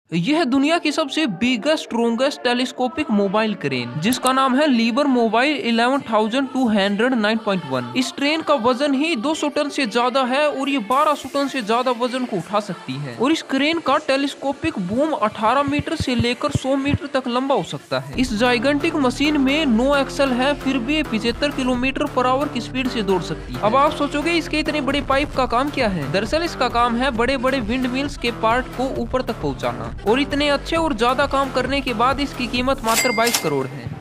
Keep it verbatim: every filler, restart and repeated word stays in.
यह दुनिया की सबसे biggest strongest telescopic mobile crane जिसका नाम है Liebherr mobile eleven thousand two hundred nine point one. इस ट्रेन का वजन ही दो सौ टन से ज्यादा है और ये बारह सौ टन से ज्यादा वजन को उठा सकती है। और इस क्रेन का टेलीस्कोपिक बूम अठारह मीटर से लेकर सौ मीटर तक लंबा हो सकता है। इस जाइगेंटिक मशीन में नो एक्सल है, फिर भी पिछहत्तर किलोमीटर पर आवर की स्पीड से दौड़ सकती है। अब आप सोचोगे इसके इतने बड़े पाइप का काम क्या है? दरअसल इसका काम है बड़े बड़े विंड मिल्स के पार्ट को ऊपर तक पहुँचाना। और इतने अच्छे और ज्यादा काम करने के बाद इसकी कीमत मात्र बाईस करोड़ है।